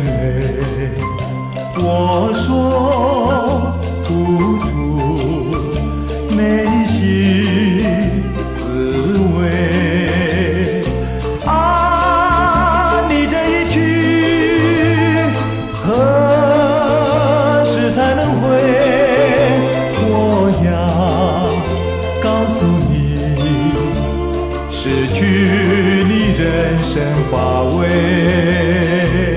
泪，我说不出内心滋味。啊，你这一句何时才能回？我要告诉你，失去你人生乏味。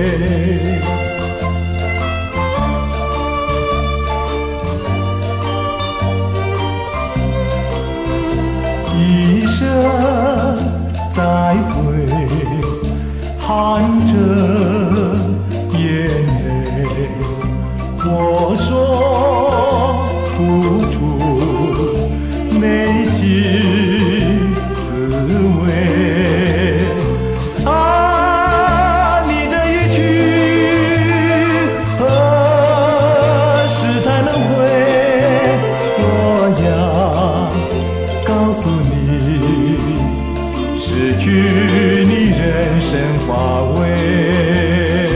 一生再会，含着眼泪，我说不出内心滋味。啊，你这一句何时才能回？我要告诉你，失去你人生乏味。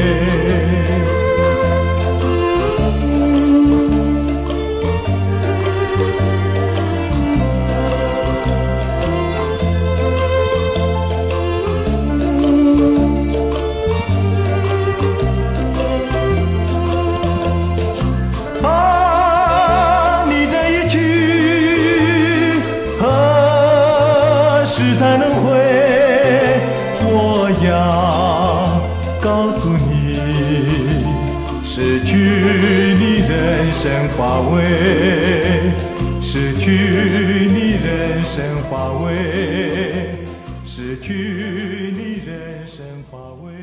啊，你这一句何时才能回？我要告诉你，失去你人生乏味，失去你人生乏味，失去你人生乏味。